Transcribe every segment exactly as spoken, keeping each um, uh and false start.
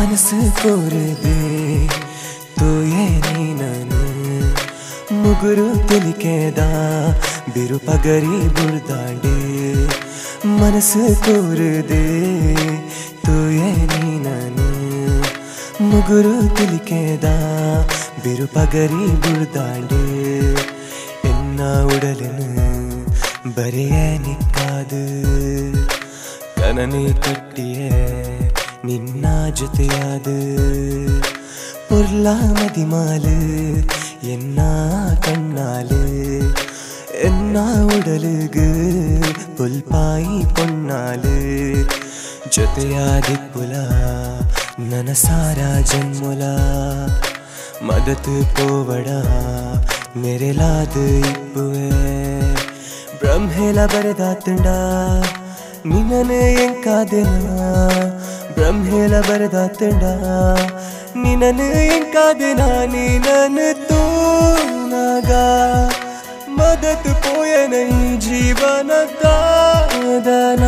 ಮನಸ್ಸು ಕೋರದೆ ತೋಯೇನಿ ನಾನು ಮುಗುರು ತಿಲಿಕೆದ ಬಿರುಪಗರಿ ಬುರ್ದಾಂಡೆ ಮನಸ್ಸು ಕೋರದೆ ತೋಯೇನಿ ನಾನು ಮುಗುರು ತಿಲಿಕೆದ ಬಿರುಪಗರಿ ಬುರ್ದಾಂಡೆ ಎನ್ನ ಉಡಲಿನ ಬರೆಯನಿಕ್ಕಾದು ಕನನೆ ಕಟ್ಟಿಯೇ ನಿನ್ನ ಜೊತೆಯಾದ ಪುರ್ಲಾ ಮದಿಮಾಲು ಎನ್ನ ಕಣ್ಣಾಲು ಎನ್ನ ಉಡಲುಗು ಪುಲ್ಪಾಯಿ ಪೊನ್ನಾಲು ಜೊತೆಯಾದಿಪ್ಪುಲ ನನ್ನ ಸಾರ ಜನ್ಮುಲ ಮದತು ಪೋವಡ ನೆರೆಲಾದ ಇಪ್ಪುವೆ ಬ್ರಹ್ಮೇಲ ಬರೆದಾತಂಡ ನಿನನೆ ಎಂಕಾದೆನ ಬ್ರಹ್ಮೇಲ ಬರೆದಾತಂಡ ನಿನನೆ ಎಂಕಾದೆನ ನೀನನು ತೂನಾಗ ಮದತು ಪೋಯನ ಈ ಜೀವನ ಕಾದನ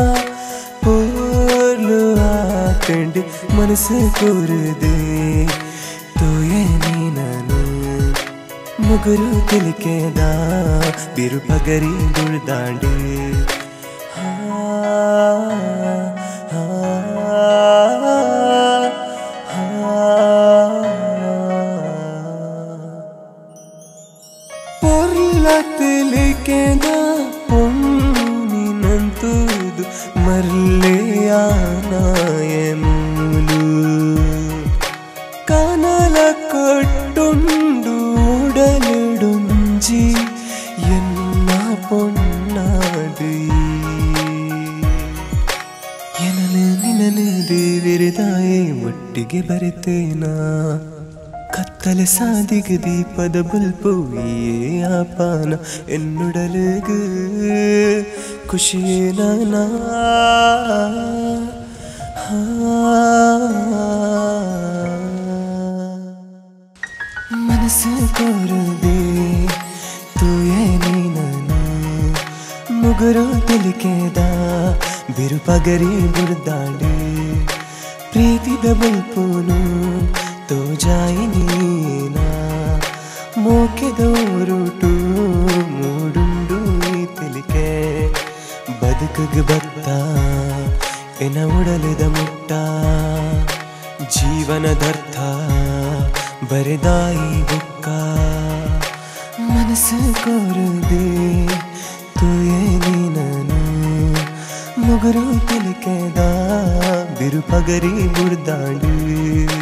ಪೋರ್ಲು ಆತಂಡಿ ಮನಸ್ಸು ಕೂರದೆ ತೋಯನಿ ನಾನು ಮುಗುರು ತಿಲಿಕೆದ ಬಿರುಪಗರಿ ಬುರ್ದಾಂಡೆ ಪೊರ್ಲತಿಲಿಕೆದ ಪೊನ್ನಿ ನಂತುದು ಮರ್ಲೆಯಾನಾಯಮೂಲು ಕನಲ ಕಟ್ಟುಂಡು ಉಡಲಿಡುಂಜಿ ಎನ್ನ ಪೊನ್ನಾದಿ ಎನನು ನಿನನು ದೇವಿರದಾಯೆ ಒಟ್ಟಿಗೆ ಬರೆತೇನಾ ಕತ್ತಲೆ ಸಾದಿಗೆ ದೀಪದ ಬಲ್ಪು ಆಪಾನ ಎನ್ನುಡಲುಗು ಖುಷಿಯೇನ ಮನಸ್ಸು ಕೋರದೆ ತೂಯೇನಿ ನಾನು ಮುಗುರು ತಿಲಿಕೆದ ಬಿರುಪಗರಿ ಬುರ್ದಾಂಡೆ ಪ್ರೀತಿದ ಬಲ್ಪುನು तो जाई नीना मोकेदोरुटू मूडुंडू तिलिके बदुकग बत्ता एन उडलिद मुट्ಟ जीवनदर्थ बरेदाई बुक्क मनस्सु कोरದೆ तूयेनी नानु मुगुरु तिलिकेದ बिरुपगरी बुर्दांडे